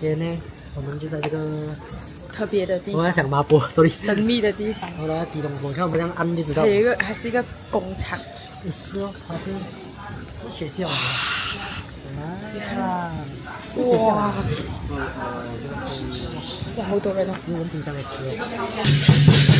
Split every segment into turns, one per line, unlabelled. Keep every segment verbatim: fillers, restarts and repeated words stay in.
今天呢，我们就在这个
特别的地方，
我在讲麻波，所以
神秘的地方。
我来吉隆坡，看我们这样按就知道。
它有一个，还是一个工厂。
是哦，它是是学校的。啊，
哇！
是学校的。
哇，好多人哦。
有文紧张的时候。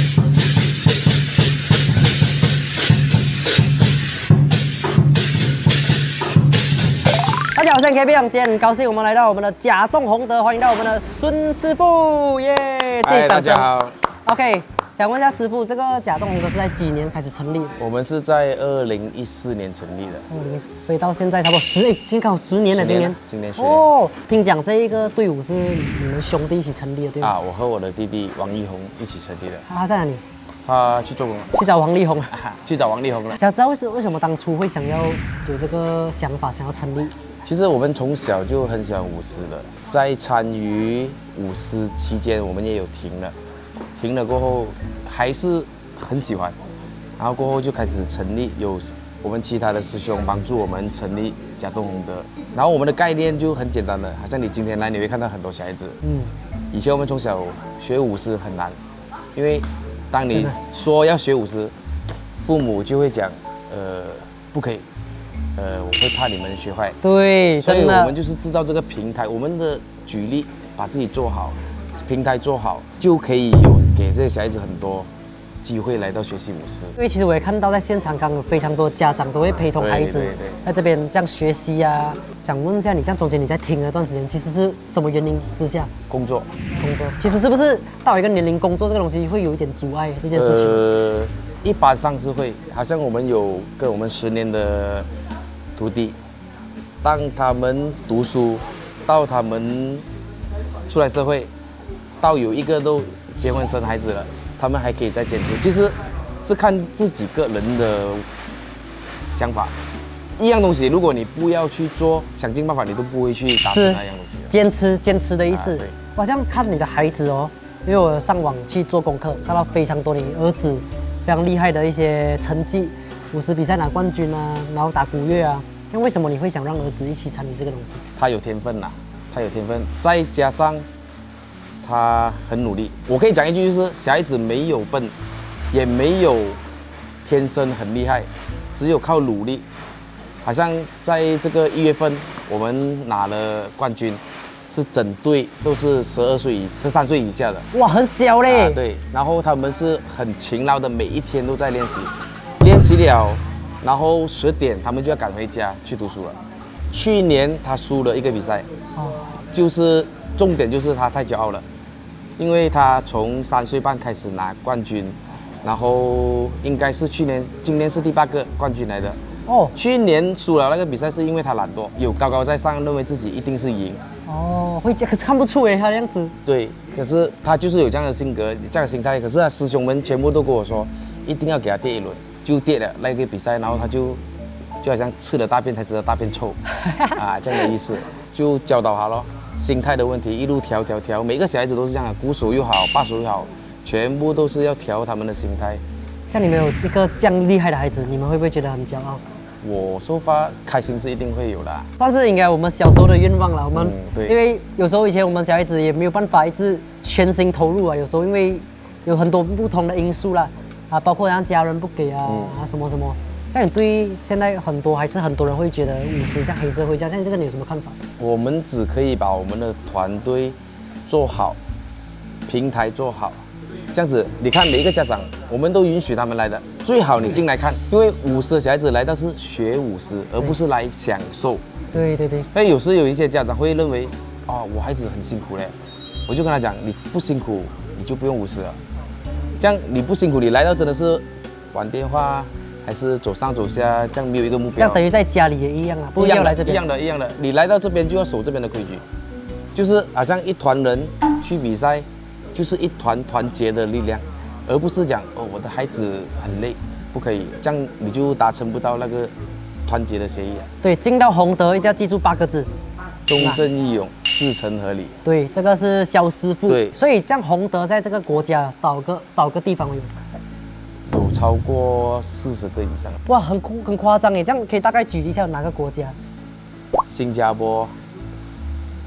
大家好，我是 K B， 今天很高兴我们来到我们的甲洞宏德，欢迎到我们的孙师傅，耶！
嗨，大家好。
OK， 想问一下师傅，这个甲洞宏德是在几年开始成立？
我们是在二零一四年成立的，
哦，所以到现在差不多十，哎，今刚好十年了，今年。
今年十
年。哦，听讲这一个队伍是你们兄弟一起成立的，对吗？
啊，我和我的弟弟王一宏一起成立的。
他在哪里？
他去做工了，
去找王力宏，
去找王力宏了。
想知道为什为什么当初会想要有这个想法，想要成立？
其实我们从小就很喜欢舞狮的，在参与舞狮期间，我们也有停了，停了过后还是很喜欢，然后过后就开始成立，有我们其他的师兄帮助我们成立甲洞宏德。然后我们的概念就很简单的，好像你今天来你会看到很多小孩子，嗯，以前我们从小学舞狮很难，因为当你说要学舞狮，父母就会讲，呃，不可以，呃，我会怕你们学坏。
对，
所以我们就是制造这个平台，我们的举例把自己做好，平台做好，就可以有给这些小孩子很多机会来到学习舞狮。
因为其实我也看到在现场，刚有非常多家长都会陪同孩子在这边这样学习啊。想问一下你，像中间你在停了一段时间，其实是什么原因之下？
工作，
工作。其实是不是到一个年龄，工作这个东西会有一点阻碍这件事情？
呃，一般上是会，好像我们有跟我们十年的徒弟，当他们读书，到他们出来社会，到有一个都结婚生孩子了，他们还可以再坚持。其实是看自己个人的想法。一样东西，如果你不要去做，想尽办法，你都不会去达成那样东西。
坚持，坚持的意思。
啊、
我好像看你的孩子哦，因为我上网去做功课，看到非常多你儿子非常厉害的一些成绩，舞狮比赛拿冠军啊，然后打鼓乐啊。那为什么你会想让儿子一起参与这个东西？
他有天分呐、啊，他有天分，再加上他很努力。我可以讲一句，就是小孩子没有笨，也没有天生很厉害，只有靠努力。好像在这个一月份，我们拿了冠军，是整队都是十二岁以十三岁以下的。
哇，很小嘞、
啊。对，然后他们是很勤劳的，每一天都在练习，练习了，然后十点他们就要赶回家去读书了。去年他输了一个比赛，哦，就是重点就是他太骄傲了，因为他从三岁半开始拿冠军，然后应该是去年，今年是第八个冠军来的。哦，去年输了那个比赛是因为他懒惰，有高高在上，认为自己一定是赢。
哦，会这可是看不出哎，他这样子。
对，可是他就是有这样的性格，这样的心态。可是他师兄们全部都跟我说，一定要给他跌一轮，就跌了那个比赛，然后他就就好像吃了大便才知道大便臭啊，这样的意思。就教导他咯，心态的问题，一路调调调，每个小孩子都是这样的，鼓手又好，把手又好，全部都是要调他们的心态。
像你们有这个这样厉害的孩子，你们会不会觉得很骄傲？
我说发开心是一定会有的，
算是应该我们小时候的愿望了。我们、
嗯、对，
因为有时候以前我们小孩子也没有办法一直全心投入啊，有时候因为有很多不同的因素啦，啊，包括让家人不给啊、嗯、啊什么什么。像你对现在很多还是很多人会觉得舞狮像黑社会这样，像这个你有什么看法？
我们只可以把我们的团队做好，平台做好。这样子，你看每一个家长，我们都允许他们来的。最好你进来看，因为舞狮的小孩子来到是学舞狮，而不是来享受。
对对对。
所以有时有一些家长会认为，哦，我孩子很辛苦嘞，我就跟他讲，你不辛苦，你就不用舞狮了。这样你不辛苦，你来到真的是玩电话，还是走上走下，这样没有一个目标。
这样等于在家里也一样啊，不要来这边。
一样的，一样的。你来到这边就要守这边的规矩，就是好像一团人去比赛。就是一团团结的力量，而不是讲哦，我的孩子很累，不可以，这样你就达成不到那个团结的协议啊。
对，进到宏德一定要记住八个字：
忠正义勇，至诚合理。
对，这个是肖师傅。
对，
所以像宏德在这个国家导个导个地方有，
有超过四十个以上。
哇，很很夸张耶！这样可以大概举一下哪个国家？
新加坡、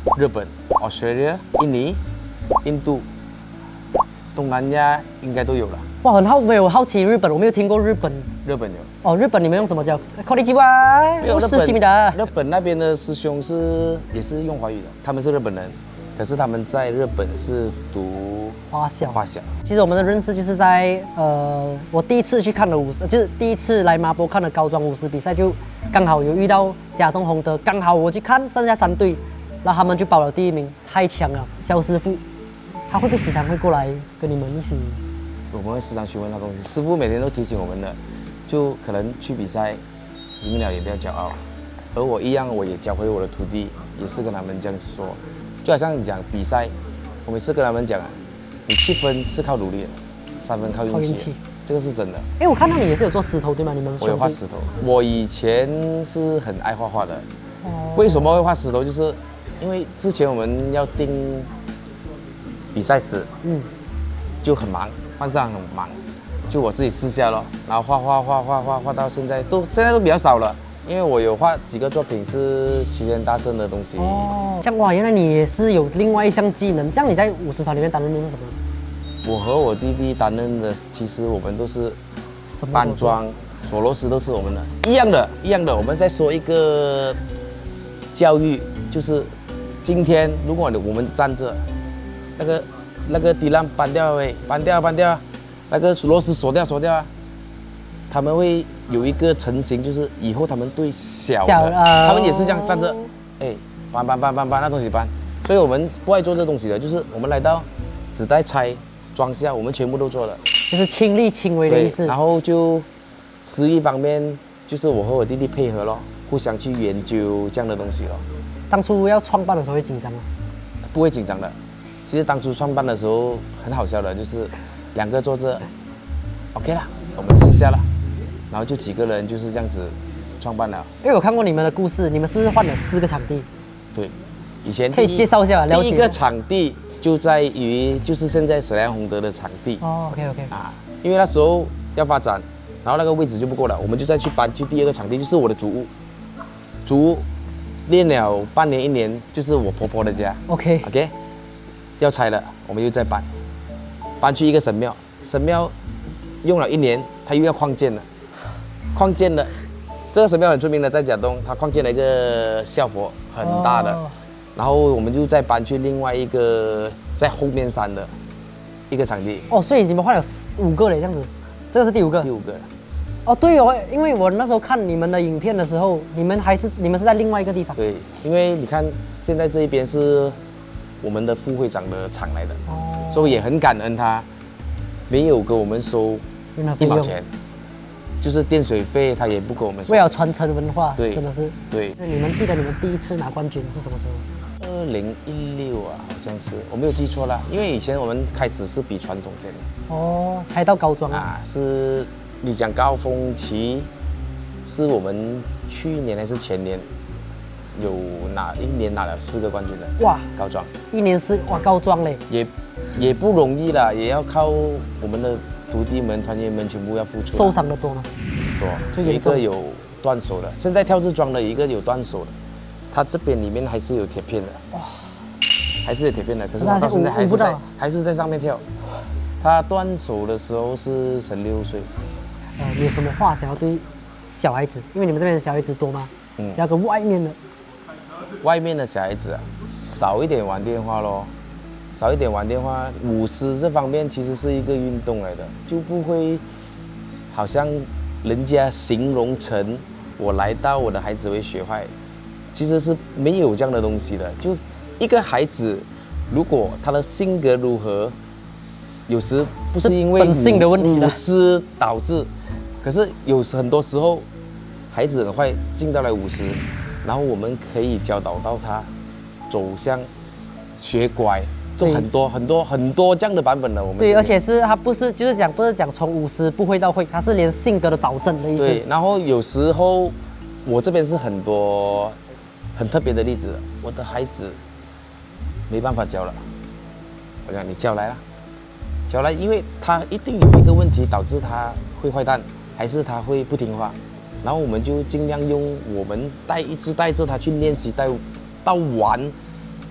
日本、Australia、印尼、印度、东南亚应该都有了。
哇，很好，没有好奇日本，我没有听过日本。
日本有。
哦，日本你们用什么叫 Konnichiwa？
没有日
是西米的。
日本那边的师兄是也是用华语的，他们是日本人，可是他们在日本是读
花小。
花小。
其实我们的认识就是在呃，我第一次去看了舞狮，就是第一次来麻坡看了高庄舞狮比赛，就刚好有遇到甲东宏德，刚好我去看，剩下三队，然后他们就保了第一名，太强了，肖师傅。他会不会时常会过来跟你们一起？
我们会时常询问他东西，师傅每天都提醒我们的，就可能去比赛，赢了也不要骄傲。而我一样，我也教会我的徒弟，也是跟他们这样说，就好像你讲比赛，我每次跟他们讲，你七分是靠努力的，三分靠运气，气这个是真的。
哎，我看到你也是有做石头对吗？你们
我有画石头，我以前是很爱画画的。哦。为什么会画石头？就是因为之前我们要定比赛时，嗯，就很忙，班上很忙，就我自己私下咯，然后画画画画画画到现在都现在都比较少了，因为我有画几个作品是齐天大圣的东西。
哦，这样哇，原来你也是有另外一项技能。这样你在舞狮团里面担任的是什么？
我和我弟弟担任的，其实我们都是搬桩、锁螺丝都是我们的，一样的，一样的。我们在说一个教育，就是今天如果我们站着。那个那个底浪搬掉喂，搬掉搬掉，那个螺丝锁掉锁掉啊，他们会有一个成型，就是以后他们对小的，小呃、他们也是这样站着，哎，搬搬搬搬搬那东西搬，所以我们不爱做这东西的，就是我们来到只带拆装下，我们全部都做了，
就是亲力亲为的意思。
然后就实力方面，就是我和我弟弟配合咯，互相去研究这样的东西咯。
当初要创办的时候会紧张吗？
不会紧张的。其实当初创办的时候很好笑的，就是两个坐着 ，OK 啦，我们试下了，然后就几个人就是这样子创办了。
因为我看过你们的故事，你们是不是换了四个场地？
对，以前
可以介绍一下，了解。
第一个场地就在于就是现在沈亮宏德的场地。
哦 ，OK OK。
啊，因为那时候要发展，然后那个位置就不够了，我们就再去搬去第二个场地，就是我的祖屋。祖屋练了半年一年，就是我婆婆的家。
OK
OK。要拆了，我们又再搬，搬去一个神庙。神庙用了一年，他又要扩建了，扩建了。这个神庙很出名的，在甲东，他扩建了一个校佛，很大的。哦、然后我们就再搬去另外一个在后面山的一个场地。
哦，所以你们换了五个嘞，这样子，这个是第五个。
第五个。
哦，对哦，因为我那时候看你们的影片的时候，你们还是你们是在另外一个地方。
对，因为你看现在这一边是。我们的副会长的厂来的，哦、所以也很感恩他，没有给我们收一毛钱，就是电水费他也不给我们收。
为了传承文化，
对，
真的是。
对。
你们记得你们第一次拿冠军是什么时候？
二零一六啊，好像是，我没有记错啦。因为以前我们开始是比传统线的。
哦，才到高庄
啊。是，你讲高峰期，是我们去年还是前年？有拿一年拿了四个冠军的哇，高庄
一年是哇高庄嘞，
也也不容易啦，也要靠我们的徒弟们、团员们全部要付出。
受伤的多吗？
多，有一个有断手的，现在跳日桩的一个有断手的，他这边里面还是有铁片的哇，还是有铁片的，可是他到现在还是在还是在上面跳。他断手的时候是十六岁。
呃，有什么话想要对小孩子？因为你们这边的小孩子多吗？嗯，想要跟外面的。
外面的小孩子啊，少一点玩电话咯，少一点玩电话。舞狮这方面其实是一个运动来的，就不会好像人家形容成我来到我的孩子会学坏，其实是没有这样的东西的。就一个孩子，如果他的性格如何，有时不是因为
本性的问题
舞狮导致，可是有时很多时候孩子很快进到来舞狮。然后我们可以教导到他走向学乖，就很多很多很多这样的版本了。我们
对，而且是他不是就是讲不是讲从舞狮不会到会，他是连性格的导正的意思。
对，然后有时候我这边是很多很特别的例子，我的孩子没办法教了，我讲你教来啦，教来，因为他一定有一个问题导致他会坏蛋，还是他会不听话。然后我们就尽量用我们带一直带着他去练习，带到完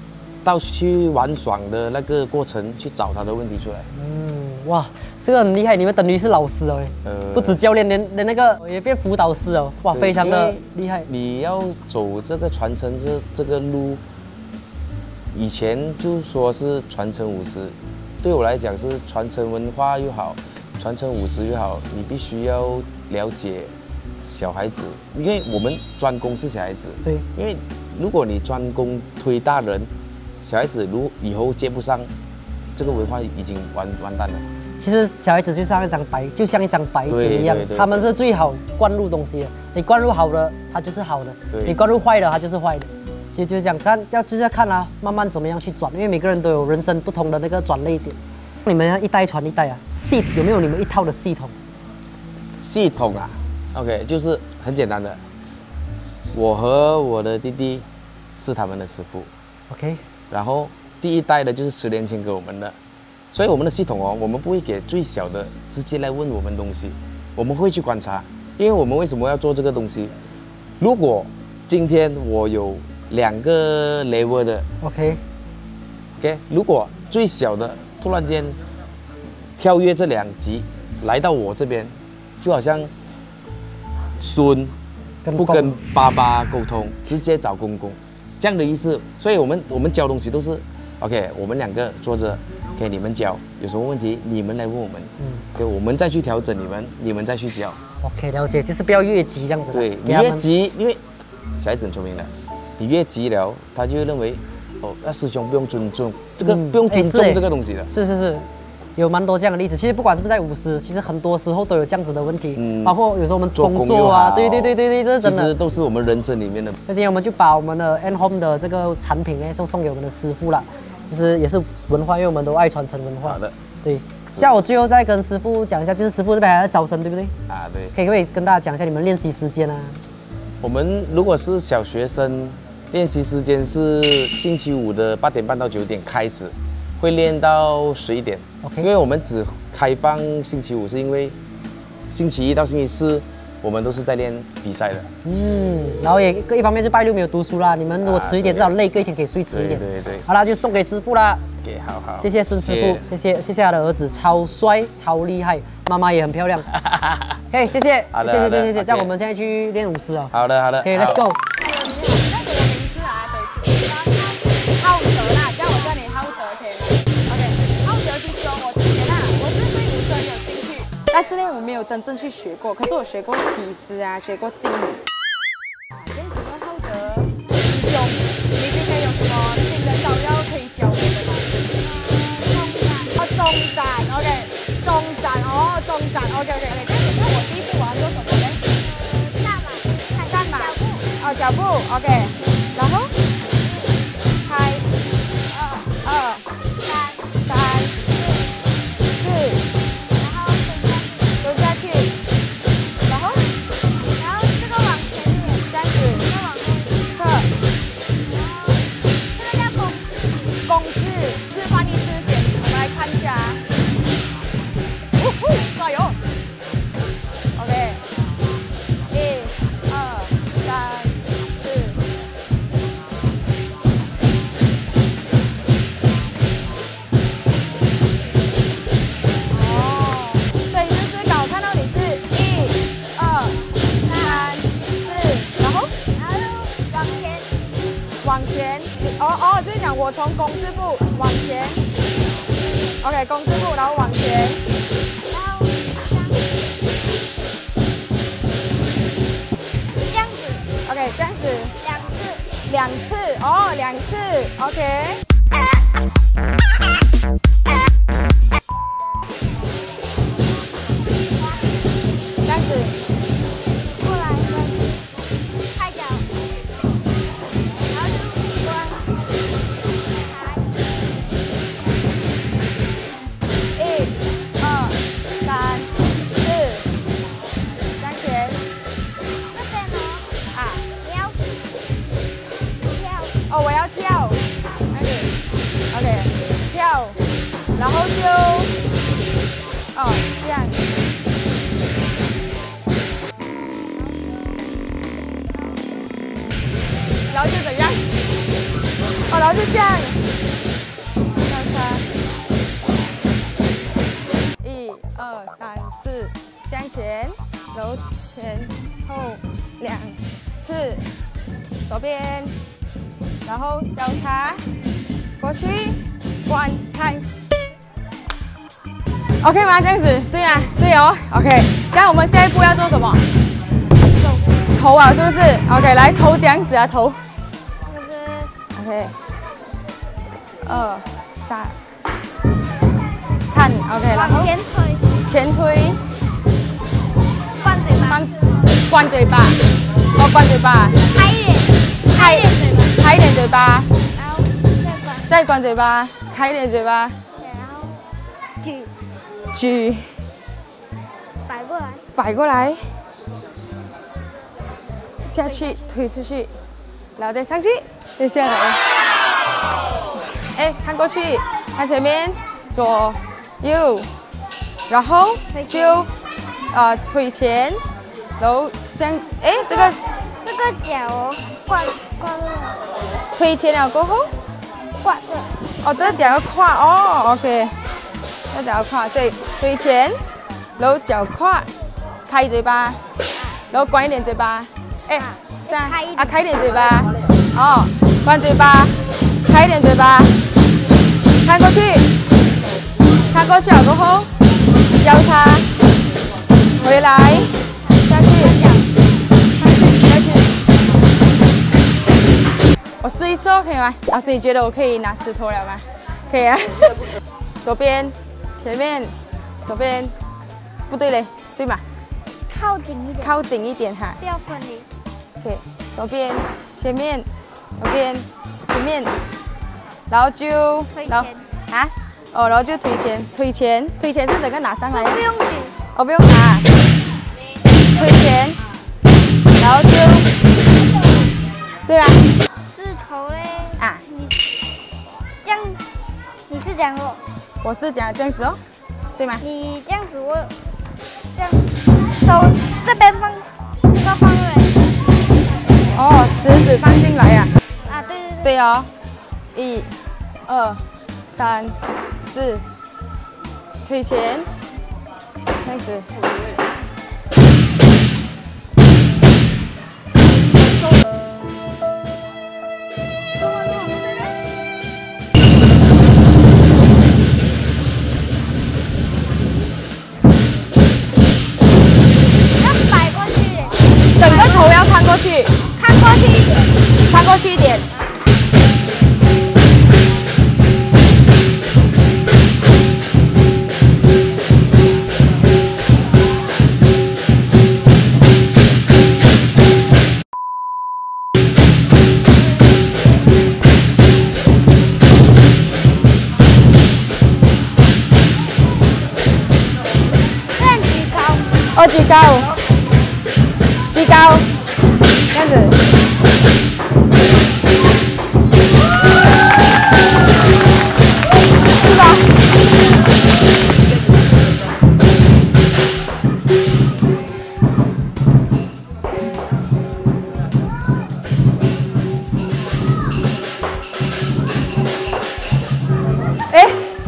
到去玩耍的那个过程去找他的问题出来。
嗯，哇，这个很厉害，你们等于是老师哦，呃，不止教练，连连那个也变辅导师哦，哇，非常的厉害。
你要走这个传承这这个路，以前就说是传承武士，对我来讲是传承文化又好，传承武士又好，你必须要了解小孩子，因为我们专攻是小孩子，
对，
因为如果你专攻推大人，小孩子如以后接不上，这个文化已经完完蛋了。
其实小孩子就像一张白，就像一张白纸一样，他们是最好灌入东西的。你灌入好的，它就是好的；你灌入坏的，它就是坏的。其实就是这样，看要就是要看啊，慢慢怎么样去转，因为每个人都有人生不同的那个转捩点。你们要一代传一代啊，系有没有你们一套的系统？
系统啊 ，OK， 就是很简单的，我和我的弟弟是他们的师傅
，OK，
然后第一代的就是十年前给我们的。所以我们的系统哦，我们不会给最小的直接来问我们东西，我们会去观察，因为我们为什么要做这个东西？如果今天我有两个 level 的
，OK，OK，
okay, 如果最小的突然间跳跃这两级来到我这边，就好像孙不跟爸爸沟通，直接找公公这样的意思。所以我们我们教东西都是 OK， 我们两个坐着。给你们教，有什么问题你们来问我们，嗯，给我们再去调整你们，你们再去教。
OK， 了解，就是不要越级这样子。
对，你越级，因为小孩子很聪明的，你越级了，他就会认为，哦，那师兄不用尊重，这个不用尊重这个东西的。
是是是，有蛮多这样的例子。其实不管是不是在舞狮，其实很多时候都有这样子的问题，嗯，包括有时候我们工作啊，对对对对对，这是真的。
其实都是我们人生里面的。
那今天我们就把我们的 N Home 的这个产品呢，送送给我们的师傅了。就是也是文化，因为我们都爱传承文化。
好的，
对。叫我最后再跟师傅讲一下，就是师傅这边还在招生，对不对？
啊，对。
可以可不可以跟大家讲一下你们练习时间啊？
我们如果是小学生，练习时间是星期五的八点半到九点开始，会练到十一点。OK。因为我们只开放星期五，是因为星期一到星期四我们都是在练比赛的。嗯，
然后也一方面是拜六没有读书啦，你们如果迟一点，至少累，隔一天可以睡迟一点。
对对对。
好啦，就送给师傅啦。
给好好。
谢谢孙师傅，谢谢谢谢他的儿子，超帅超厉害，妈妈也很漂亮。可以，谢谢，谢谢谢谢谢谢。这样我们现在去练舞狮啊。
好的好的。
可以 ，Let's go。
浩哲啦，叫我叫你浩哲 ，OK。浩哲其实我之前啊，我是对舞狮很有兴趣。但是呢，我没有真正去学过。可是我学过起司啊，学过劲舞。先请问浩哲师兄，你今天有什么新的招要可以教我的吗？哦，中展 ，OK， 中展哦，中展 ，OK OK OK。那我第一步我要做什么呢？干嘛？干嘛？哦，脚步 ，OK。然后开二二三三四。蹲下去，然后，然后这个往前面，这样子，这个往后侧，然后这个叫弓，弓字，是翻译字典，我们来看一下。呜呼，加油 ！OK， 一、二、三、四。往前，哦哦，就是讲我从弓字步往前 ，OK， 弓字步，然后往前，然后这样子 ，OK， 这样子，两次，两次，哦，两次 ，OK。这样子，过来，这样子，抬脚。哦，我要跳，那里 ，OK， 跳，然后就，哦，这样，然后就怎样？哦，然后就这样。 前后两次，左边，然后交叉过去，关开。OK 吗？这样子，对啊，对哦。OK， 这样我们下一步要做什么？头啊，是不是 ？OK， 来头这样子啊，头。
就是
OK， 二三，看 OK， 然后
往前推，
前推，
关嘴巴，
关关嘴巴，哦，关嘴巴，
开一点，开一点嘴巴，
开一点嘴巴，
然后再关，
再关嘴巴，开一点嘴巴，
然后举
举，
摆过来，
摆过来，下去推出去，然后再上去，再下来。哎，看过去，看前面，左右，然后就呃推前，然后这样，哎，这个
这个脚哦，挂挂这个，
推前了过后，
挂这，
哦，这个脚要跨哦 ，OK， 这个脚要跨，所以推前，然后脚跨，开嘴巴，然后关一点嘴巴，哎，这样啊，开一点嘴巴，哦，关嘴巴，开一点嘴巴，看过去，看过去了过后，交叉，回来，下去，下去。我试一次哦，可以吗？老师，你觉得我可以拿石头了吗？可以啊。左边，前面，左边，不对嘞，对吗？
靠紧一点，
靠紧一点哈。
不要分离。
OK， 左边，前面，左边，前面，然后就，
推
然后
前
啊，哦，然后就推前，推前，推前是整个拿上来呀？
不用举，
哦，不用拿，推前，然后就，对啊，
四头嘞，
啊，
你这样，你是这样哦，
我是讲这样子哦，对吗？
你这样子我，这样，手这边放，这个放对。
哦，食指放进来呀、
啊，对对对。
对哦，一、二、三、四，推前，这样子。
要摆过去一点，
整个头要看过去，
看过去一点。
看过去一点。
这样举高，
哦，举高，举高，这样子。是吧？哎，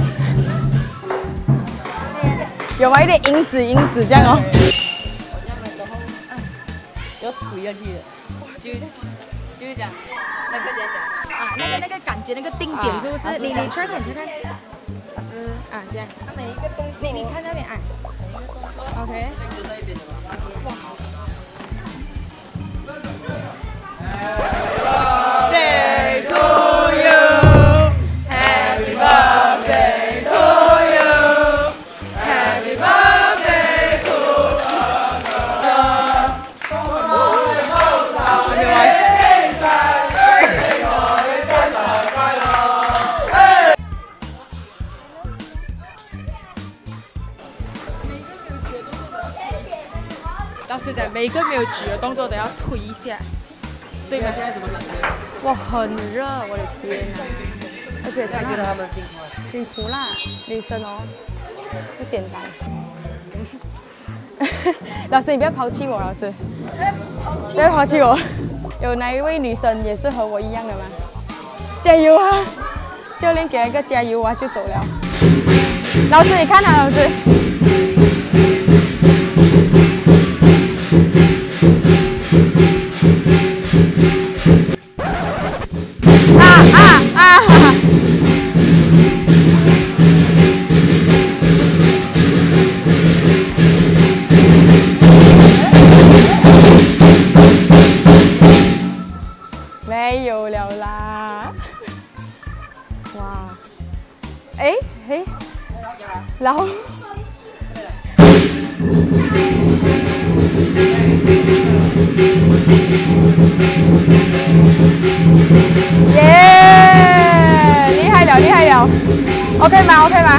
有吗？有点影子，影子这样哦。
要推下去的，就就是讲那个怎样讲啊，那个那个感觉那个定点是不是？你你看看，你看看，老师啊这样，他每一个动作，你你看那边啊，OK。Birthday to you, Happy birthday to you, Happy birthday to you。老师讲，每一个没有举的动作都要推一下，对吗？哇，很热，我的天哪！而且他觉得他们辛苦，辛苦啦，女生哦，不简单。老师，你不要抛弃我，老师，不要抛弃我。有哪一位女生也是和我一样的吗？加油啊！教练给了一个加油啊，就走了。老师，你看啊，老师。
啊啊啊！没有了啦！哇！哎哎，然后。 耶！厉害了，厉害了 ！OK 吗 ？OK 吗？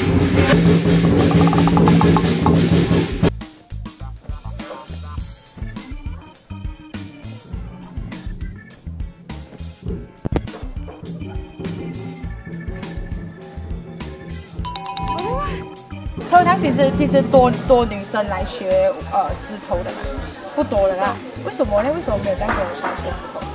通常其实其实多多女生来学呃石头的嘛，不多了啦。为什么呢？为什么没有这样多人想学石头？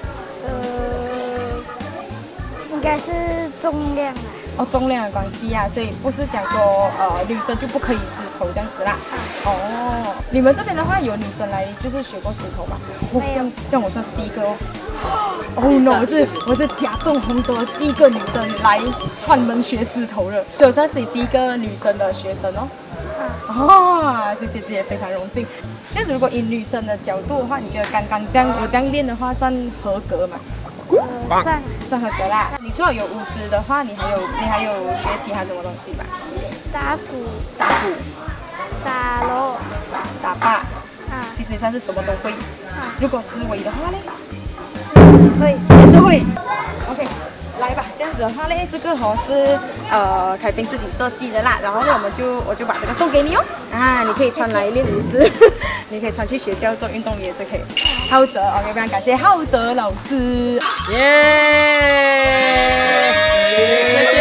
呃，应该是重量啊。
哦，重量的关系啊，所以不是讲说呃女生就不可以石头这样子啦。哦，你们这边的话有女生来就是学过石头吗？哦，这样这样我算是第一个哦。哦 no！ 我是我是甲洞洪德第一个女生来串门学石头的，所以我算是你第一个女生的学生哦。哦，谢谢谢谢，非常荣幸。这样子，如果以女生的角度的话，你觉得刚刚这样我这样练的话，算合格吗？
呃，算
算合格啦。你除了有舞狮的话，你还有你还有学其他什么东西吧？
打鼓、
打鼓、
打锣
打靶，
啊，
其实算是什么都会。
啊，
如果思维的话呢？
会
也是会。OK， 来吧，这样子的话呢，这个哦是呃凯宾自己设计的啦，然后呢我们就我就把这个送给你哦，啊，你可以穿来练舞狮，你可以穿去学校做运动也是可以。浩哲 ，OK， 非常感谢浩哲老师，
耶！谢谢。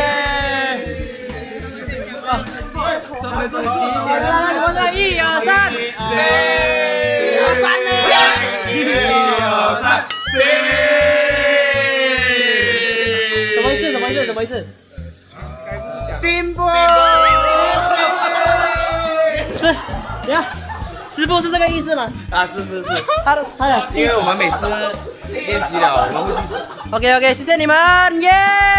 一二三，一二三呢？一二三，什么意思？什么意思？什么意思 ？Simple。是，你看，师傅是这个意思吗？
啊，是是是，
他的他的，
因为我们每次练习了，我们会去。
OK OK， 谢谢你们，耶！